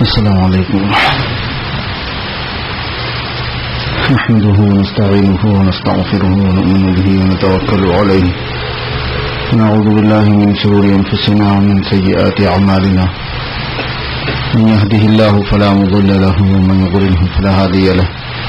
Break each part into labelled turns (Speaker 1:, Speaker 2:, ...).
Speaker 1: السلام علیکم نحمده ونستعينه ونستغفره ونؤمن به ونتوكل عليه ونعوذ بالله من شرور أنفسنا ومن سيئات أعمالنا من يهده الله فلا مضل له ومن يضلله فلا هادي له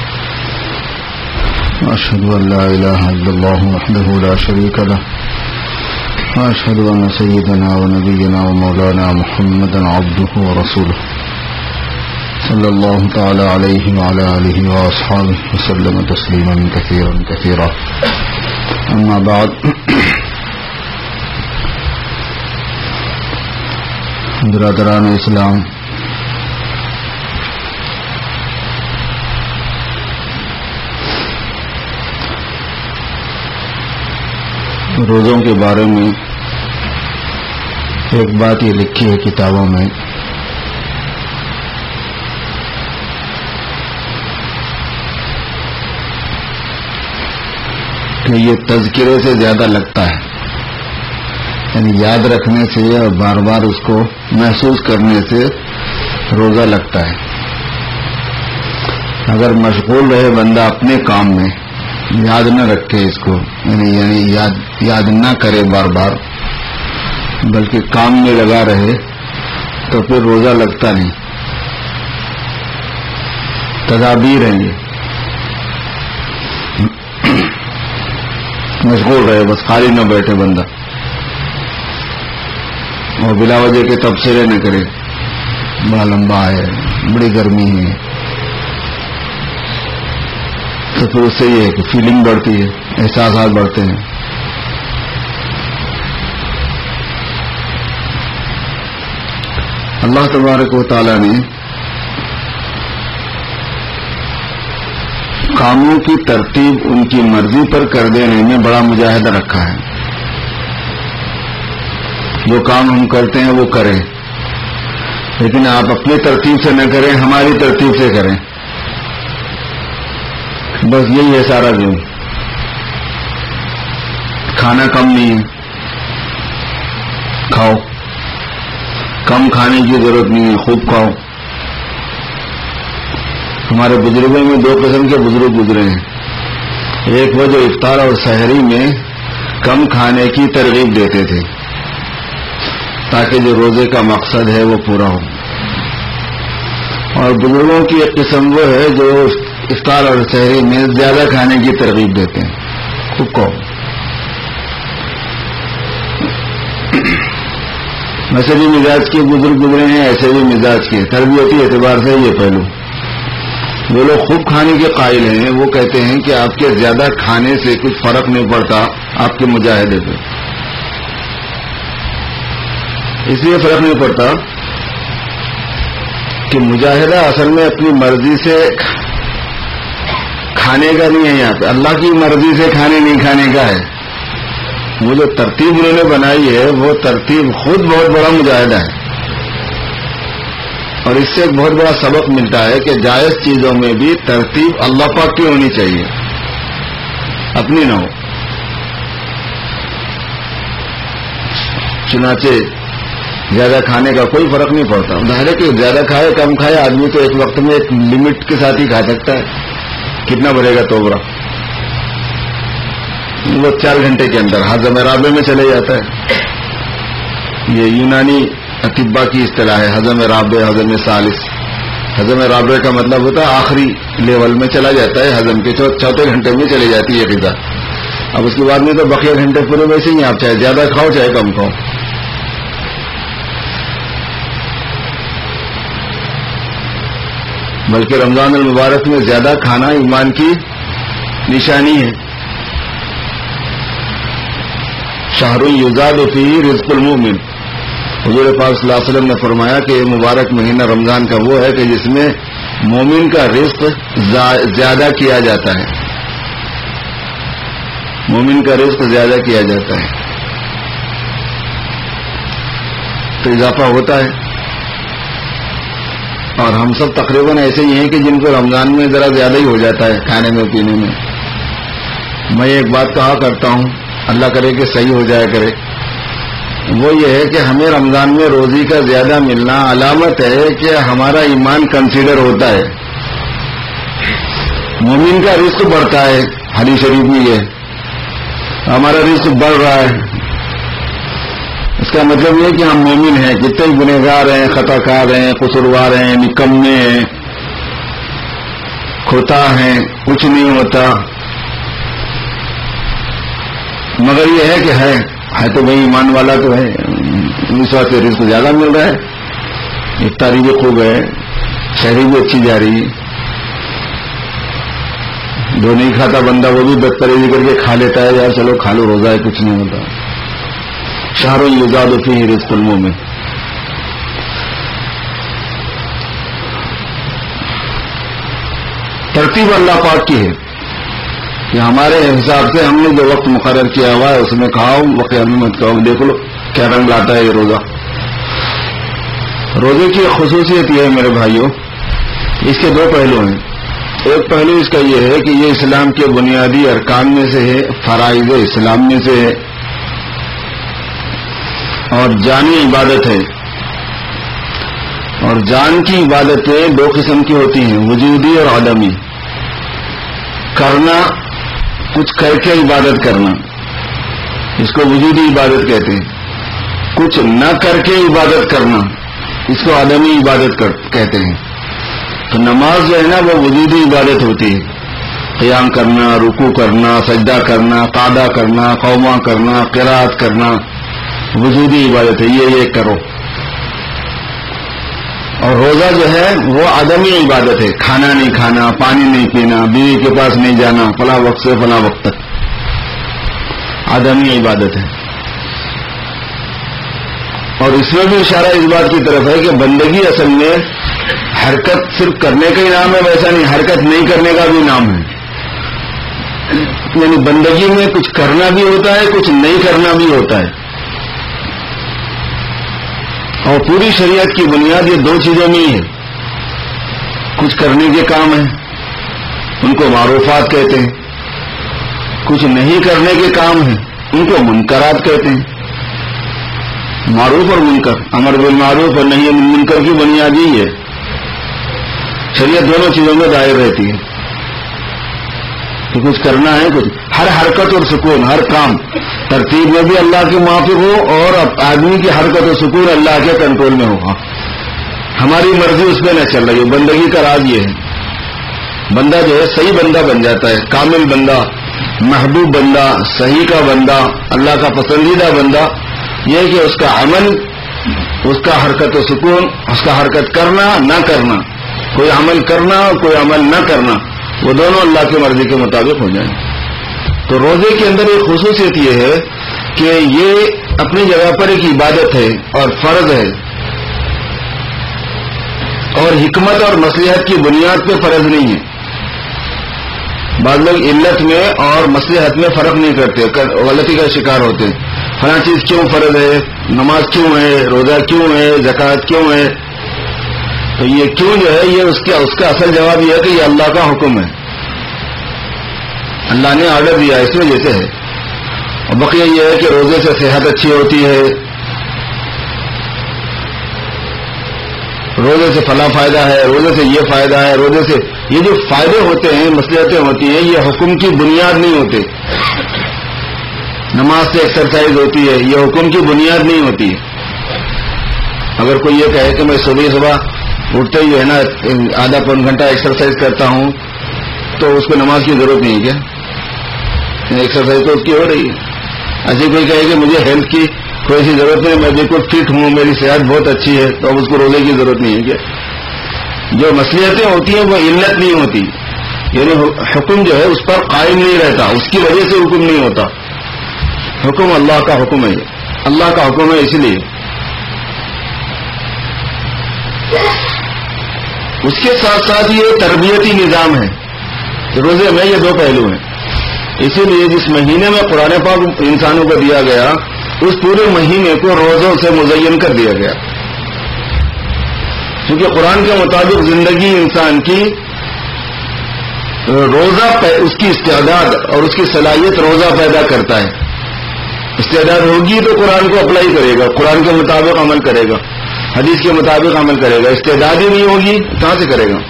Speaker 1: وأشهد أن لا إله إلا الله وحده لا شريك له وأشهد أن سيدنا ونبينا ومولانا محمدا عبده ورسوله صلى الله تعالى عليه وعلى آله وأصحابه وسلم تسليما كثيرا كثيرا أما بعد برادران اسلام، روزوں کے بارے میں ایک بات یہ لکھی ہے کتابوں میں کہ یہ تذکرے سے زیادہ لگتا ہے، یعنی یاد رکھنے سے اور بار بار اس کو محسوس کرنے سے روزہ لگتا ہے۔ اگر مشغول رہے بندہ اپنے کام میں، یاد نہ رکھے اس کو، یعنی یاد نہ کرے بار بار، بلکہ کام میں لگا رہے تو پھر روزہ لگتا نہیں۔ تدابیر ہیں یہ، مشغول رہے، بس خالی نہ بیٹھے بندہ، اور بلا وجہ کے تبصرے نہ کرے، بڑا لمبا ہے، بڑی گرمی ہے، تو پھر اس سے یہ ہے کہ فیلنگ بڑھتی ہے، احساسات بڑھتے ہیں۔ اللہ تبارک و تعالی نے کاموں کی ترتیب ان کی مرضی پر کر دینے میں بڑا مجاہدہ رکھا ہے۔ جو کام ہم کرتے ہیں وہ کریں، لیکن آپ اپنی ترتیب سے نہ کریں، ہماری ترتیب سے کریں، بس یہی ہے سارا دن۔ کھانا کم نہیں ہے، کھاؤ، کم کھانے کی ضرورت نہیں ہے، خوب کھاؤ۔ ہمارے بزرگوں میں دو قسم کے بزرگ گزرے ہیں، ایک وہ جو افطار اور سحری میں کم کھانے کی ترغیب دیتے تھے تاکہ جو روزے کا مقصد ہے وہ پورا ہو، اور بزرگوں کی ایک قسم وہ ہے جو افطار اور سحری میں زیادہ کھانے کی ترغیب دیتے ہیں، خوب کھاؤ۔ ویسے بھی مزاج کے بزرگ گزرے ہیں، ایسے بھی مزاج کے تربیتی اعتبار سے یہ پہلو۔ وہ لوگ خوب کھانے کے قائل ہیں، وہ کہتے ہیں کہ آپ کے زیادہ کھانے سے کچھ فرق نہیں پڑتا آپ کے مجاہدے پہ۔ اس لیے فرق نہیں پڑتا کہ مجاہدہ اصل میں اپنی مرضی سے کھانے کا نہیں ہے، یہاں پہ اللہ کی مرضی سے کھانے نہیں کھانے کا ہے۔ وہ جو ترتیب انہوں نے بنائی ہے وہ ترتیب خود بہت بڑا مجاہدہ ہے، اور اس سے ایک بہت بڑا سبق ملتا ہے کہ جائز چیزوں میں بھی ترتیب اللہ پاک کی ہونی چاہیے، اپنی نہ ہو۔ چنانچہ زیادہ کھانے کا کوئی فرق نہیں پڑتا، ظاہر ہے کہ زیادہ کھائے کم کھائے آدمی تو ایک وقت میں ایک لمٹ کے ساتھ ہی کھا سکتا ہے، کتنا بھرے گا توبرا، وہ 4 گھنٹے کے اندر ہضم رابع میں چلے جاتا ہے۔ یہ یونانی اطباء کی اصطلاح ہے، ہضم رابع، ہضم ثالث۔ ہضم رابع کا مطلب ہوتا ہے آخری لیول میں چلا جاتا ہے، ہضم کے چوتھے گھنٹے میں چلی جاتی ہے غذا۔ اب اس کے بعد میں تو بقیہ گھنٹے پورے ویسے ہی، آپ چاہے زیادہ کھاؤ چاہے کم کھاؤ۔ بلکہ رمضان المبارک میں زیادہ کھانا ایمان کی نشانی ہے۔ شہر یزاد فیہ رزق المؤمن، حضور پاک صلی اللہ علیہ وسلم نے فرمایا کہ یہ مبارک مہینہ رمضان کا وہ ہے کہ جس میں مومن کا رزق زیادہ کیا جاتا ہے، مومن کا رزق زیادہ کیا جاتا ہے، تو اضافہ ہوتا ہے۔ اور ہم سب تقریباً ایسے ہی ہیں کہ جن کو رمضان میں ذرا زیادہ ہی ہو جاتا ہے کھانے میں پینے میں۔ میں ایک بات کہا کرتا ہوں، اللہ کرے کہ صحیح ہو جایا کرے، وہ یہ ہے کہ ہمیں رمضان میں روزی کا زیادہ ملنا علامت ہے کہ ہمارا ایمان کنسیڈر ہوتا ہے. مومن کا رزق بڑھتا ہے، حدیث شریف میں یہ ہمارا رزق بڑھ رہا ہے. اس کا مطلب یہ کہ ہم مومن ہیں. جتنے گنہگار ہیں، خطا کار ہیں، قصوروار ہیں، نکمے ہیں، کھوتا ہیں، کچھ نہیں ہوتا، مگر یہ ہے کہ ہے تو بھائی ایمان والا تو ہے. اس وقت رزق زیادہ مل رہا ہے، افطاری بھی خوب ہے، شہری بھی اچھی جا رہی ہے. جو نہیں کھاتا بندہ وہ بھی بدپریزی کر کے کھا لیتا ہے، یار چلو کھا لو، روزہ ہے کچھ نہیں ہوتا. شہر یزاد فیہ رزق المؤمن. ترتیب اللہ پاک کی ہے کہ ہمارے حساب سے ہم نے جو وقت مقرر کیا ہوا ہے اس میں کھاؤ، وقت میں مت کھاؤ. دیکھ لو کیا رنگ لاتا ہے یہ روزہ. روزے کی خصوصیت یہ ہے میرے بھائیوں، اس کے دو پہلو ہیں. ایک پہلو اس کا یہ ہے کہ یہ اسلام کے بنیادی ارکان میں سے ہے، فرائض اسلام میں سے ہے، اور جانی عبادت ہے. اور جان کی عبادتیں دو قسم کی ہوتی ہیں، وجودی اور عدمی. کرنا، کچھ کر کے عبادت کرنا، اس کو وجودی عبادت کہتے ہیں. کچھ نہ کر کے عبادت کرنا، اس کو عدمی عبادت کہتے ہیں. تو نماز جو ہے نا وہ وجودی عبادت ہوتی ہے. قیام کرنا، رکوع کرنا، سجدہ کرنا، قعدہ کرنا، قومہ کرنا، قرات کرنا، وجودی عبادت ہے. یہ کرو. اور روزہ جو ہے وہ عدمی عبادت ہے. کھانا نہیں کھانا، پانی نہیں پینا، بیوی کے پاس نہیں جانا فلاں وقت سے فلاں وقت تک، عدمی عبادت ہے. اور اس میں بھی اشارہ اس بات کی طرف ہے کہ بندگی اصل میں حرکت صرف کرنے کا ہی نام ہے، ویسا نہیں، حرکت نہیں کرنے کا بھی نام ہے. یعنی بندگی میں کچھ کرنا بھی ہوتا ہے، کچھ نہیں کرنا بھی ہوتا ہے. اور پوری شریعت کی بنیاد یہ دو چیزوں میں ہی ہے. کچھ کرنے کے کام ہیں، ان کو معروفات کہتے ہیں. کچھ نہیں کرنے کے کام ہیں، ان کو منکرات کہتے ہیں. معروف اور منکر، امر بالمعروف اور نہی عن المنکر کی بنیاد یہی ہے. شریعت دونوں چیزوں میں دائر رہتی ہے. تو کچھ کرنا ہے، کچھ ہر حرکت اور سکون، ہر کام ترتیب میں بھی اللہ کے موافق ہو، اور آدمی کی حرکت و سکون اللہ کے کنٹرول میں ہوگا. ہماری مرضی اس پہ نہ چل رہی ہو. بندگی کا راز یہ ہے، بندہ جو ہے صحیح بندہ بن جاتا ہے، کامل بندہ، محبوب بندہ، صحیح کا بندہ، اللہ کا پسندیدہ بندہ. یہ کہ اس کا عمل، اس کا حرکت و سکون، اس کا حرکت کرنا نہ کرنا، کوئی عمل کرنا اور کوئی عمل نہ کرنا، وہ دونوں اللہ کی مرضی کے مطابق ہو جائیں. تو روزے کے اندر ایک خصوصیت یہ ہے کہ یہ اپنی جگہ پر ایک عبادت ہے اور فرض ہے، اور حکمت اور مصلحت کی بنیاد پہ فرض نہیں ہے. بعض لوگ علت میں اور مصلحت میں فرق نہیں کرتے، غلطی کا شکار ہوتے ہیں. فلاں چیز کیوں فرض ہے، نماز کیوں ہے، روزہ کیوں ہے، زکوٰۃ کیوں ہے. تو یہ کیوں جو ہے یہ اس کا اصل جواب یہ ہے کہ یہ اللہ کا حکم ہے، اللہ نے آرڈر دیا، اس وجہ سے ہے. اور بقیہ یہ ہے کہ روزے سے صحت اچھی ہوتی ہے، روزے سے فلاں فائدہ ہے، روزے سے یہ فائدہ ہے، روزے سے یہ جو فائدے ہوتے ہیں، مصلحتیں ہوتی ہیں، یہ حکم کی بنیاد نہیں ہوتے. نماز سے ایکسرسائز ہوتی ہے، یہ حکم کی بنیاد نہیں ہوتی ہے. اگر کوئی یہ کہے کہ میں صبح اٹھتے ہی ہے نا آدھا پون گھنٹہ ایکسرسائز کرتا ہوں، تو اس کو نماز کی ضرورت نہیں ہے کیا؟ ایکسرسائز تو اس کی ہو رہی ہے. ایسے کوئی کہے کہ مجھے ہیلتھ کی کوئی ایسی ضرورت نہیں، میں بالکل فٹ ہوں، میری صحت بہت اچھی ہے، تو اب اس کو روزے کی ضرورت نہیں ہے کیا؟ جو مصلحتیں ہوتی ہیں وہ علت نہیں ہوتی، یعنی حکم جو ہے اس پر قائم نہیں رہتا، اس کی وجہ سے حکم نہیں ہوتا. حکم اللہ کا حکم ہے، اللہ کا حکم ہے. اس لیے اس کے ساتھ ساتھ یہ تربیتی نظام ہے. روزے میں یہ دو پہلو ہیں. اسی لیے جس مہینے میں قرآن پاک انسانوں کو دیا گیا، اس پورے مہینے کو روزوں سے مزین کر دیا گیا، کیونکہ قرآن کے مطابق زندگی انسان کی روزہ اس کی استعداد اور اس کی صلاحیت روزہ پیدا کرتا ہے. استعداد ہوگی تو قرآن کو اپلائی کرے گا، قرآن کے مطابق عمل کرے گا، حدیث کے مطابق عمل کرے گا. استعداد ہی نہیں ہوگی کہاں سے کرے گا؟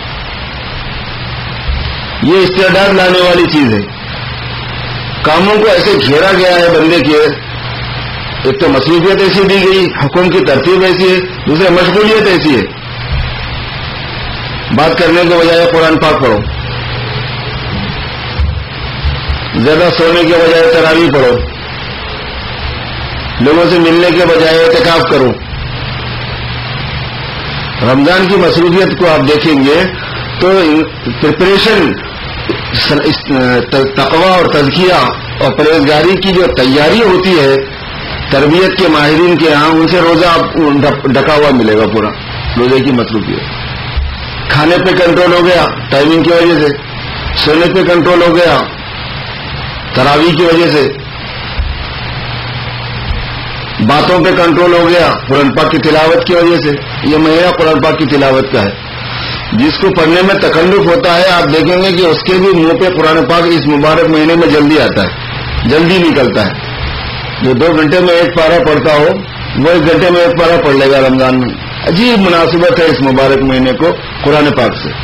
Speaker 1: یہ استعداد لانے والی چیز ہے. کاموں کو ایسے گھیرا گیا ہے بندے کے، ایک تو مصروفیت ایسی دی گئی، حکم کی ترتیب ایسی ہے، دوسرے مشغولیت ایسی ہے. بات کرنے کے بجائے قرآن پاک پڑھو، زیادہ سونے کے بجائے تراویح پڑھو، لوگوں سے ملنے کے بجائے اعتکاف کرو. رمضان کی مصروفیت کو آپ دیکھیں گے تو پریپریشن، تقوی اور تزکیہ اور پرہیزگاری کی جو تیاری ہوتی ہے تربیت کے ماہرین کے یہاں، ان سے روزہ ڈکا ہوا ملے گا. پورا روزے کی مصروفیت. کھانے پہ کنٹرول ہو گیا ٹائمنگ کی وجہ سے، سونے پہ کنٹرول ہو گیا تراویح کی وجہ سے، باتوں پہ کنٹرول ہو گیا قرآن پاک کی تلاوت کی وجہ سے. یہ مہینہ قرآن پاک کی تلاوت کا ہے. جس کو پڑھنے میں تکلف ہوتا ہے آپ دیکھیں گے کہ اس کے بھی منہ پہ قرآن پاک اس مبارک مہینے میں جلدی آتا ہے، جلدی نکلتا ہے. جو 2 گھنٹے میں ایک پارہ پڑھتا ہو وہ 1 گھنٹے میں ایک پارہ پڑھ لے گا رمضان میں. عجیب مناسبت ہے اس مبارک مہینے کو قرآن پاک سے.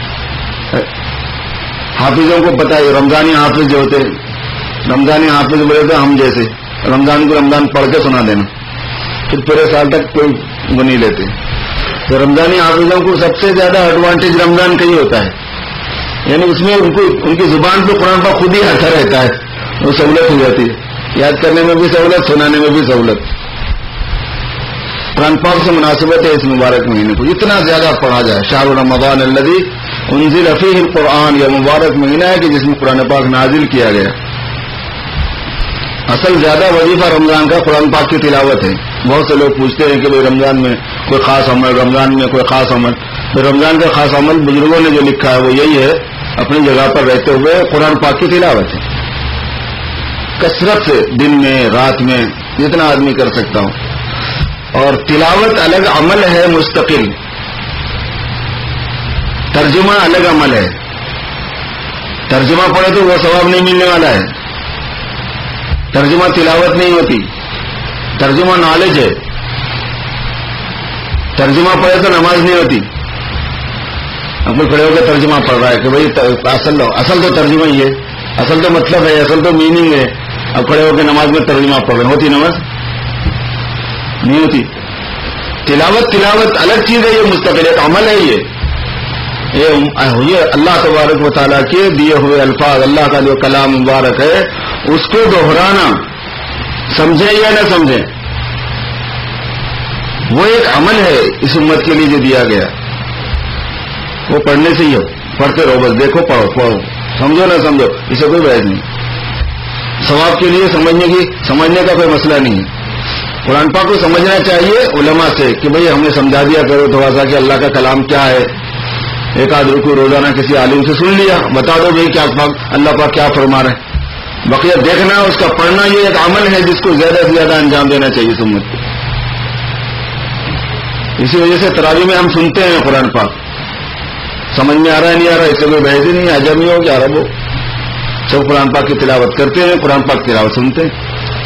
Speaker 1: حافظوں کو پتہ ہے، رمضانی حافظ جو ہوتے ہیں، رمضانی حافظ بولے تو ہم جیسے رمضان کو رمضان پڑھ کے سنا دینا، پھر پورے سال تک کوئی وہ نہیں لیتے. تو رمضانی حافظوں کو سب سے زیادہ ایڈوانٹیج رمضان کا ہی ہوتا ہے. یعنی اس میں ان کی زبان پہ قرآن پاک خود ہی آتا رہتا ہے، وہ سہولت ہو جاتی ہے، یاد کرنے میں بھی سہولت، سنانے میں بھی سہولت. قرآن پاک سے مناسبت ہے اس مبارک مہینے کو اتنا زیادہ پڑھا جائے. شہر رمضان الذی انزل فیہ القرآن، یہ مبارک مہینہ ہے کہ جس میں قرآن پاک نازل کیا گیا. اصل زیادہ وظیفہ رمضان کا قرآن پاک کی تلاوت ہے. بہت سے لوگ پوچھتے ہیں کہ بھائی رمضان میں کوئی خاص عمل، رمضان میں کوئی خاص عمل. تو رمضان کا خاص عمل بزرگوں نے جو لکھا ہے وہ یہی ہے، اپنی جگہ پر رہتے ہوئے قرآن پاک کی تلاوت ہے کثرت سے، دن میں رات میں جتنا آدمی کر سکتا ہوں. اور تلاوت الگ عمل ہے مستقل، ترجمہ الگ عمل ہے. ترجمہ پڑھے تو وہ ثواب نہیں ملنے والا ہے. ترجمہ تلاوت نہیں ہوتی، ترجمہ نالج ہے. ترجمہ پڑھے تو نماز نہیں ہوتی. اب کوئی کھڑے ہو کے ترجمہ پڑھ رہا ہے کہ بھائی اصل تو ترجمہ ہی ہے، اصل تو مطلب ہے، اصل تو میننگ ہے. اب کھڑے ہو کے نماز میں ترجمہ پڑھ رہے، ہوتی نماز نہیں ہوتی. تلاوت الگ چیز ہے، یہ مستقل ایک عمل ہے. یہ اللہ تبارک و تعالیٰ کے دیے ہوئے الفاظ، اللہ کا جو کلام مبارک ہے اس کو دہرانا، سمجھیں یا نہ سمجھیں، وہ ایک عمل ہے اس امت کے لیے جو دیا گیا. وہ پڑھنے سے ہی ہو، پڑھتے رہو بس، دیکھو پڑھو، سمجھو نہ سمجھو، اسے کوئی بحث نہیں. ثواب کے لیے سمجھنے کا کوئی مسئلہ نہیں ہے. قرآن پاک کو سمجھنا چاہیے علماء سے کہ بھئی ہمیں سمجھا دیا کرو تھوڑا سا کہ اللہ کا کلام کیا ہے. ایک آدھ رکو روزانہ کسی عالم سے سن لیا، بتا دو بھئی کیا اللہ پاک کیا فرما رہے ہیں. بقیہ دیکھنا، اس کا پڑھنا، یہ ایک عمل ہے جس کو زیادہ سے زیادہ انجام دینا چاہیے اس امت کو. اسی وجہ سے تراویح میں ہم سنتے ہیں قرآن پاک، سمجھ میں آ رہا ہے نہیں آ رہا ہے اس سے کوئی بحث ہی نہیں. عجمی ہو کہ عرب ہو، سب قرآن پاک کی تلاوت کرتے ہیں، قرآن پاک کی تلاوت سنتے ہیں.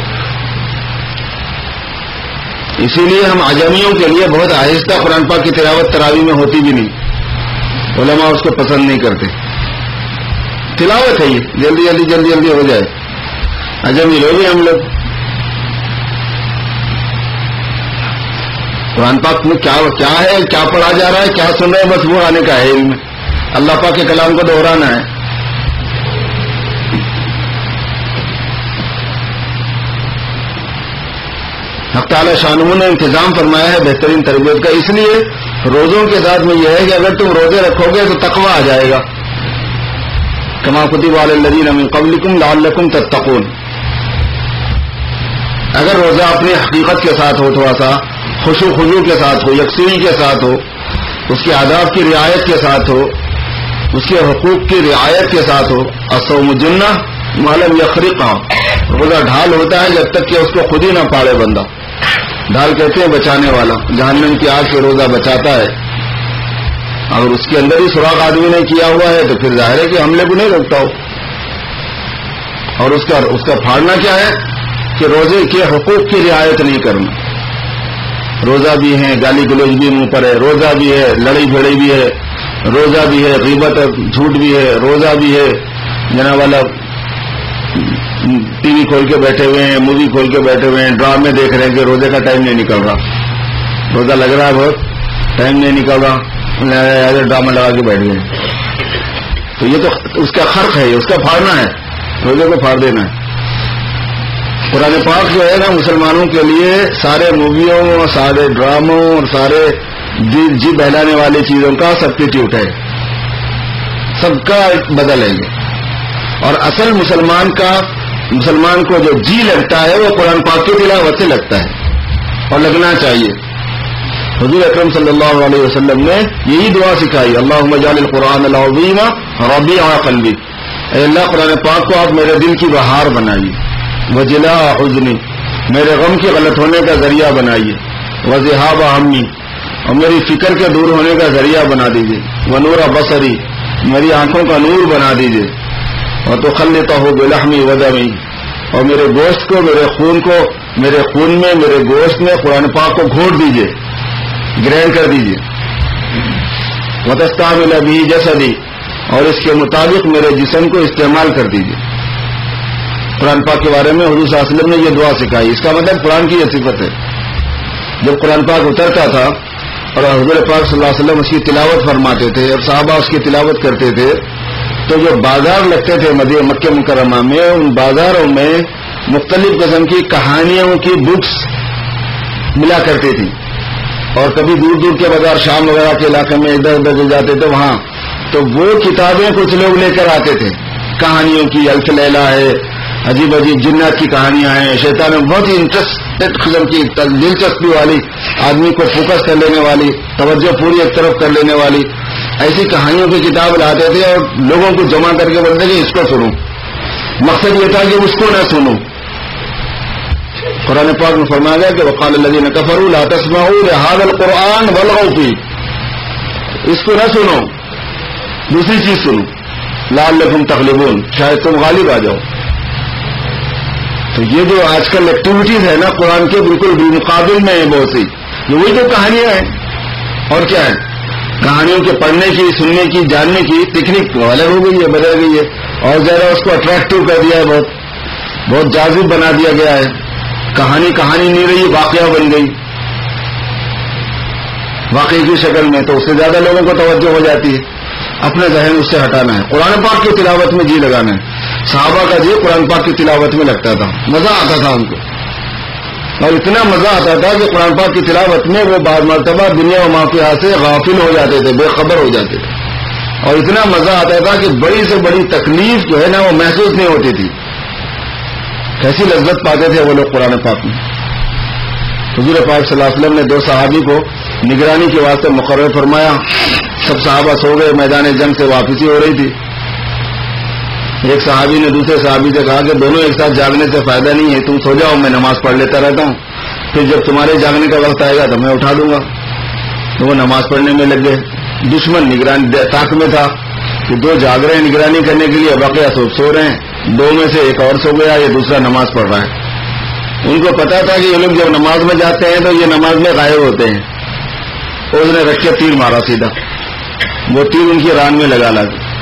Speaker 1: اسی لیے ہم عجمیوں کے لیے بہت آہستہ قرآن پاک کی تلاوت تراویح میں ہوتی بھی نہیں. علماء اس کو پسند نہیں کرتے. تلاوت ہے یہ، جلدی ہو جائے. عجمی لوگ ہیں ہم لوگ. قرآن پاک میں کیا ہے، کیا پڑھا جا رہا ہے، کیا سن رہے ہیں، بس وہ آنے کا ہے علم. اللہ پاک کے کلام کو دہرانا ہے. حق تعالی شانہ نے انتظام فرمایا ہے بہترین تربیت کا. اس لیے روزوں کے ساتھ میں یہ ہے کہ اگر تم روزے رکھو گے تو تقویٰ آ جائے گا. کما کتب علی الذین من قبلکم لعلکم تتقون. اگر روزہ اپنی حقیقت کے ساتھ ہو، تھوڑا سا خشوع خضوع کے ساتھ ہو، یکسوئی کے ساتھ ہو، اس کے آداب کی رعایت کے ساتھ ہو، اس کے حقوق کی رعایت کے ساتھ ہو. الصوم جنہ ما لم یخرقہ. روزہ ڈھال ہوتا ہے جب تک کہ اس کو خود ہی نہ پاڑے بندہ. ڈھال کہتے ہیں بچانے والا. جہنم کی آگ سے روزہ بچاتا ہے. اگر اس کے اندر ہی سراغ آدمی نے کیا ہوا ہے تو پھر ظاہر ہے کہ حملے کو نہیں روکتا ہو. اور اس کا پھاڑنا کیا ہے؟ کہ روزے کے حقوق کی رعایت نہیں کرنا. روزہ بھی ہے, گالی گلوچ بھی منہ پر ہے, روزہ بھی ہے, لڑائی بھڑائی بھی ہے, روزہ بھی ہے, غیبت جھوٹ بھی ہے, روزہ بھی ہے, جناب والا ٹی وی کھول کے بیٹھے ہوئے ہیں, مووی کھول کے بیٹھے ہوئے ہیں, ڈرامے دیکھ رہے ہیں کہ روزے کا ٹائم نہیں نکل رہا, روزہ لگ رہا ہے بہت ٹائم نہیں نکل رہا, ڈرامہ لگا کے بیٹھ گئے. تو یہ تو اس کا خرق ہے, اس کا پھاڑنا ہے, روزے کو پھاڑ دینا ہے. قرآن پاک جو ہے نا مسلمانوں کے لیے سارے موویوں, سارے ڈراموں اور سارے جی بہلانے والی چیزوں کا سبسٹیٹیوٹ ہے, سب کا بدل ہے یہ. اور اصل مسلمان کو جو جی لگتا ہے وہ قرآن پاک کی تلاوت سے لگتا ہے اور لگنا چاہیے. حضور اکرم صلی اللہ علیہ وسلم نے یہی دعا سکھائی, اللہم اجعل القرآن العظیم ربیع قلبی, اے اللہ قرآن پاک کو آپ میرے دل کی بہار بنائیے, وجلاء حزنی, میرے غم کے غلط ہونے کا ذریعہ بنائیے, وذہاب ہمی, اور میری فکر کے دور ہونے کا ذریعہ بنا دیجیے, ونور بصری, میری آنکھوں کا نور بنا دیجیے, وتخلطہ بلحمی ودمی, اور میرے گوشت کو, میرے خون کو, میرے خون میں, میرے گوشت میں قرآن پاک کو گھونٹ دیجیے, گرینڈ کر دیجیے. وتستعمل به جسدی, اور اس کے مطابق میرے جسم کو استعمال کر دیجیے. قرآن پاک کے بارے میں حضور صلی اللہ علیہ وسلم نے یہ دعا سکھائی. اس کا مطلب قرآن کی یہ صفت ہے. جب قرآن پاک اترتا تھا اور حضور پاک صلی اللہ علیہ وسلم اس کی تلاوت فرماتے تھے اور صحابہ اس کی تلاوت کرتے تھے, تو جو بازار لگتے تھے مکہ مکرمہ میں, ان بازاروں میں مختلف قسم کی کہانیوں کی بکس ملا کرتی تھی. اور کبھی دور دور کے بازار, شام وغیرہ کے علاقے میں ادھر ادھر جاتے تھے وہاں, تو وہ کتابیں کچھ لوگ لے کر آتے تھے کہانیوں کی. الف لیلہ ہے, عجیب عجیب جنات کی کہانیاں ہیں, شیطان میں بہت ہی انٹرسٹڈ قسم کی دلچسپی والی, آدمی کو فوکس کر لینے والی, توجہ پوری ایک طرف کر لینے والی ایسی کہانیوں کی کتاب لاتے تھے اور لوگوں کو جمع کر کے بولتے کہ اس کو سنو. مقصد یہ تھا کہ اس کو نہ سنو. قرآن پاک میں فرمایا گیا کہ وقال الذین کفروا لا تسمعوا لهذا القرآن والغوا فیہ, اس کو نہ سنو, دوسری چیز سنو, لعلکم تغلبون, شاید تم غالب آ جاؤ. تو یہ جو آج کل ایکٹیویٹیز ہے نا قرآن کے بالکل بالمقابل میں ہیں بہت سی, یہ وہی تو کہانیاں ہیں. اور کیا ہے, کہانیوں کے پڑھنے کی, سننے کی, جاننے کی ٹیکنیک الگ ہو گئی ہے, بدل گئی ہے, اور زیادہ اس کو اٹریکٹیو کر دیا ہے, بہت جاذب بنا دیا گیا ہے. کہانی نہیں رہی, واقعہ بن گئی واقعی کی شکل میں, تو اس سے زیادہ لوگوں کو توجہ ہو جاتی ہے. اپنا ذہن اس سے ہٹانا ہے, قرآن پاک کی تلاوت میں جی لگانا ہے. صحابہ کا جی قرآن پاک کی تلاوت میں لگتا تھا, مزہ آتا تھا ان کو, اور اتنا مزہ آتا تھا کہ قرآن پاک کی تلاوت میں وہ بعض مرتبہ دنیا و مافیہ سے غافل ہو جاتے تھے, بے خبر ہو جاتے تھے. اور اتنا مزہ آتا تھا کہ بڑی سے بڑی تکلیف جو ہے نا وہ محسوس نہیں ہوتی تھی. کیسی لذت پاتے تھے وہ لوگ قرآن پاک میں. حضور پاک صلی اللہ علیہ وسلم نے 2 صحابی کو نگرانی کے واسطے مقرر فرمایا. سب صحابہ سو گئے, میدان جنگ سے واپسی ہو رہی تھی. ایک صحابی نے دوسرے صحابی سے کہا کہ دونوں ایک ساتھ جاگنے سے فائدہ نہیں ہے, تم سو جاؤ, میں نماز پڑھ لیتا رہتا ہوں, پھر جب تمہارے جاگنے کا وقت آئے گا تو میں اٹھا دوں گا. تو وہ نماز پڑھنے میں لگ گئے. دشمن نگرانی طاق میں تھا کہ 2 جاگ رہے ہیں نگرانی کرنے کے لیے, بقیہ سو رہے ہیں. 2 میں سے ایک اور سو گیا, یہ دوسرا نماز پڑھ رہا ہے. ان کو پتا تھا کہ یہ لوگ جب نماز میں جاتے ہیں تو یہ نماز میں غائب ہوتے ہیں. اس نے رکھ کے تیر مارا سیدھا, وہ تیر ان کی ران میں لگا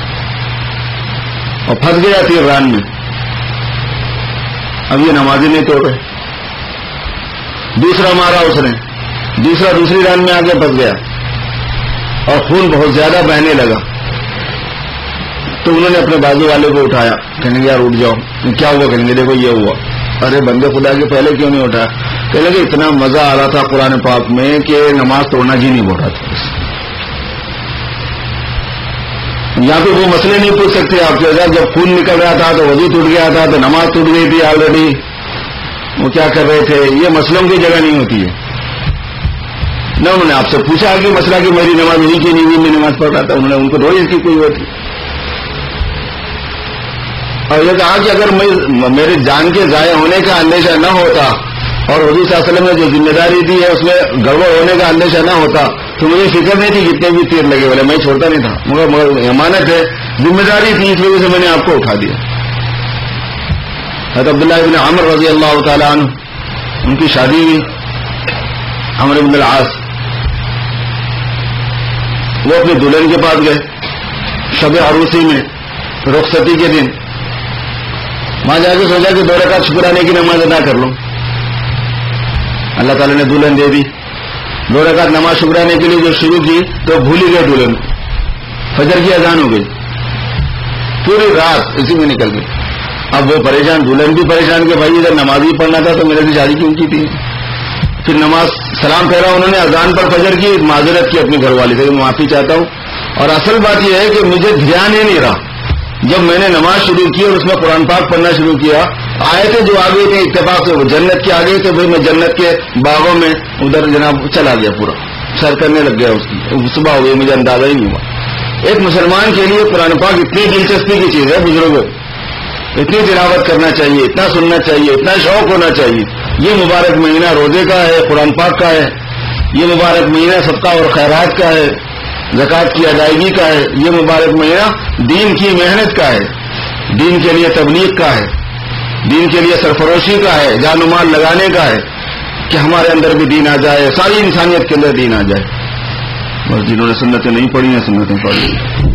Speaker 1: اور پھنس گیا تیر ران میں. اب یہ نمازی نہیں توڑ رہے. دوسرا مارا اس نے, دوسری ران میں آ کے پھنس گیا اور خون بہت زیادہ بہنے لگا. تو انہوں نے اپنے بازو والے کو اٹھایا, کہنے گے یار اٹھ جاؤ. کیا ہوا؟ کہیں گے دیکھو یہ ہوا. ارے بندے خدا کے پہلے کیوں نہیں اٹھایا؟ کہنے لگے اتنا مزہ آ رہا تھا قرآن پاک میں کہ نماز توڑنا جی نہیں بول رہا تھا. یہاں پہ وہ مسئلے نہیں پوچھ سکتے آپ کے. جب خون نکل رہا تھا تو وضو ٹوٹ گیا تھا تو نماز ٹوٹ گئی تھی آلریڈی, وہ کیا کر رہے تھے, یہ مسئلوں کی جگہ نہیں ہوتی ہے. نہ انہوں نے آپ سے پوچھا کہ مسئلہ کہ میری نماز نہیں کی نہیں ہوئی, میں نماز پڑھ رہا تھا. انہوں نے ان کو تھوڑی اس کی کوئی ہوتی. اور یہ کہا کہ اگر میرے جان کے ضائع ہونے کا اندیشہ نہ ہوتا اور حضور صلی اللہ علیہ وسلم نے جو ذمہ داری دی ہے اس میں گڑبڑ ہونے کا اندیشہ نہ ہوتا تو مجھے فکر نہیں تھی کتنے بھی تیر لگے والے, میں چھوڑتا نہیں تھا. مگر امانت ہے, ذمہ داری تھی, اس وجہ سے میں نے آپ کو اٹھا دیا. حضرت عبداللہ ابن عمر رضی اللہ تعالیٰ عنہ ان کی شادی ہوئی، عمرو بن العاص، وہ اپنے دلہن کے پاس گئے شب عروسی میں، رخصتی کے دن، وہاں جا کے سوچا کہ 2 رکعت شکرانے کی نماز ادا کر لوں، اللہ تعالیٰ نے دلہن دے دی۔ 2 رکعت نماز شکرانے کے لیے جو شروع کی تو بھول ہی گئے دلہن، فجر کی اذان ہو گئی، پوری رات اسی میں نکل گئی۔ اب وہ پریشان، دلہن بھی پریشان کہ بھائی ادھر نماز ہی پڑھنا تھا تو میرے سے شادی کیوں کی تھی۔ پھر نماز سلام پھیرا، انہوں نے اذان پر فجر کی، معذرت کی اپنی گھر والی سے، میں معافی چاہتا ہوں، اور اصل بات یہ ہے کہ مجھے دھیان ہی نہیں رہا، جب میں نے نماز شروع کی اور اس میں قرآن پاک پڑھنا شروع کیا، آیتیں جو آ گئی تھیں اتفاق سے وہ جنت کے آ گئی، تو بھائی میں جنت کے باغوں میں ادھر جناب چلا گیا، پورا سیر کرنے لگ گیا، اس کی صبح ہو گئی، مجھے اندازہ ہی نہیں ہوا۔ ایک مسلمان کے لیے قرآن پاک اتنی دلچسپی کی چیز ہے بزرگوں، اتنی تلاوت کرنا چاہیے، اتنا سننا چاہیے، اتنا شوق ہونا چاہیے۔ یہ مبارک مہینہ روزے کا ہے، قرآن پاک کا ہے، یہ مبارک مہینہ صدقہ اور خیرات کا ہے، زکوٰۃ کی ادائیگی کا ہے، یہ مبارک مہینہ دین کی محنت کا ہے، دین کے لیے تبلیغ کا ہے، دین کے لیے سرفروشی کا ہے، جان و مال لگانے کا ہے، کہ ہمارے اندر بھی دین آ جائے، ساری انسانیت کے اندر دین آ جائے۔ بس جنہوں نے سنتیں نہیں پڑھی ہیں سنتیں پڑھی۔